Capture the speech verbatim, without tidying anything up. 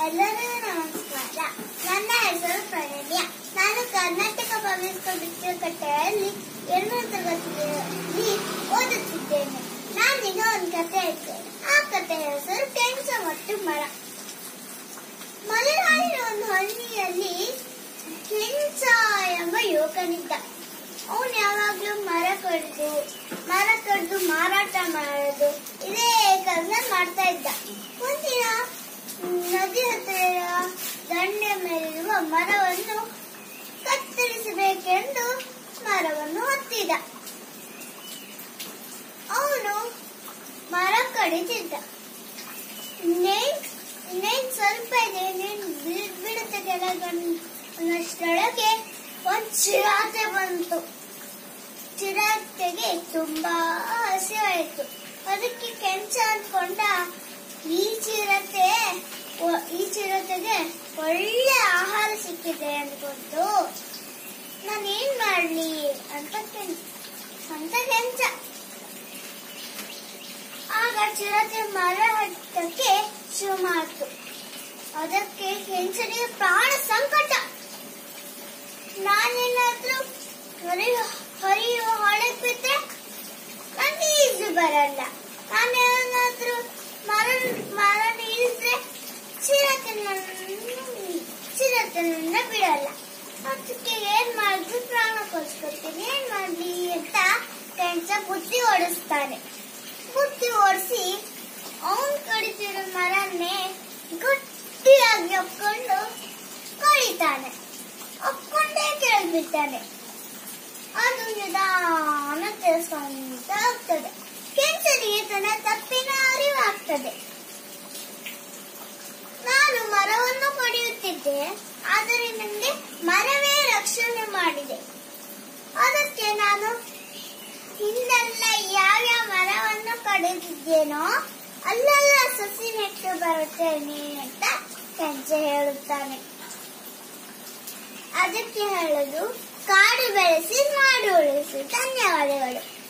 ಎಲ್ಲರಿಗೂ ನಮಸ್ಕಾರ. ನನ್ನ ಹೆಸರು ಪ್ರಣವ್ಯ. ನಾನು ಕರ್ನಾಟಕ ಪಬ್ಲಿಕ್ ಸ್ಕೂಲ್ ಬಿಚ್ಚುಕಟ್ಟೆಯಲ್ಲಿ ಎರಡನೇ ತರಗತಿಯಲ್ಲಿ ಓದುತ್ತಿದ್ದೇನೆ. ನಾನೀಗ ಒಂದು ಕತೆ ಹೇಳ್ತೇನೆ. ಆ ಕಥೆಯ ಹೆಸರು ಕೆಂಚ ಮತ್ತು ಮರ. ಮಲೆನಾಡಿನ ಒಂದು ಹಳ್ಳಿಯಲ್ಲಿ ಕೆಂಚ ಎಂಬ ಯುವಕನಿದ್ದ. ಅವನು ಯಾವಾಗ್ಲೂ ಮರ ಕಡಿದು ಮರ ಕಡಿದು ಮಾರಾಟ ಮಾಡೋದು ಇದೇ ಕೆಲಸ ಮಾಡ್ತಾ ಇದ್ದ. ಒಂದಿನ ನದಿ ಹತ್ತಿರ ದಂಡೆ ಮೇಲಿರುವ ಮರವನ್ನು ಕತ್ತರಿಸಬೇಕೆಂದು ಮರವನ್ನು ಹತ್ತಿದ. ಅವನು ಮರ ಕಡಿತಿದ್ದ. ಇನ್ನೇನ್ ಸ್ವಲ್ಪ ಇದೆ, ಇನ್ನೇನು ಬಿಡುತ್ತೆ ಕೆಳಗನ್ನಷ್ಟೊಳಗೆ ಒಂದು ಚಿರತೆ ಬಂತು. ಚಿರತೆಗೆ ತುಂಬಾ ಹಸಿವಾಯಿತು. ಅದಕ್ಕೆ ಕೆಂಚ ಅಂದ್ಕೊಂಡ, ಈ ಚಿರತೆ ಈ ಚಿರತೆಗೆ ಒಳ್ಳೆ ಆಹಾರ ಸಿಕ್ಕಿದೆ ಅಂದ್ಕೊಂಡು ನಾನೇನ್ ಮಾಡ್ಲಿ ಅಂತ ಅಂತ ಕೆಂಚ. ಆಗ ಚಿರತೆ ಮರ ಹತ್ತಕ್ಕೆ ಶುರು ಮಾಡ್ತು. ಅದಕ್ಕೆ ಕೆಂಚನಿಗೆ ಪ್ರಾಣ ಸಂಕಟ. ನಾನೇನಾದ್ರೂ ಹರಿಯುವ ಹೊಳೆಗೆ ಬಿದ್ದರೆ ನನಗೆ ಈಜು ಬರಲ್ಲ. ನಾನೇನಾದ್ರೂ ಮರ ಮರ ಇಳಿದ್ರೆ ಚಿರತೆ ಚಿರತೆ ನನ್ನ ಬಿಡಲ್ಲ. ಅದಕ್ಕೆ ಏನ್ ಮಾಡಿದ್ರು ಪ್ರಾಣ ಕೊಡ್ಸ್ಕೊಡ್ತೀನಿ, ಏನ್ ಮಾಡ್ಲಿ ಅಂತ ಕೆಂಚ ಬುದ್ಧಿ ಓಡಿಸ್ತಾನೆ. ಬುದ್ಧಿ ಓಡಿಸಿ ಅವನ್ ಕಡಿತಿರೋ ಮರನ್ನೇ ಗಟ್ಟಿಯಾಗಿ ಒಪ್ಕೊಂಡು ಕಡಿತಾನೆ. ಒಪ್ಕೊಂಡೇ ಕೆಳಬಿಡ್ತಾನೆ. ಅದು ನಿಧಾನ ತಿಳ್ಸ್ಕೊಂತ ಹೋಗ್ತದೆ. ಕೆಂಚನಿಗೆ ತನ್ನ ತಪ್ಪಿನ ಅರಿವಾಗ್ತದೆ. ನಾನು ಮರವನ್ನು ಕಡಿಯುತ್ತಿದ್ದೆ, ಆದರೆ ನನಗೆ ಮರವೇ ರಕ್ಷಣೆ ಮಾಡಿದೆ. ಅದಕ್ಕೆ ನಾನು ಹಿಂದೆಲ್ಲ ಯಾವ್ಯಾವ ಮರವನ್ನು ಕಡಿದಿದ್ದೇನೋ ಅಲ್ಲೆಲ್ಲ ಸಸಿ ನೆಟ್ಟು ಬರುತ್ತೇನೆ ಅಂತ ಕೆಂಚ ಹೇಳುತ್ತಾನೆ. ಅದಕ್ಕೆ ಹೇಳೋದು, ಕಾಡು ಬೆಳೆಸಿ ನಾಡು ಉಳಿಸಿ. ಧನ್ಯವಾದಗಳು.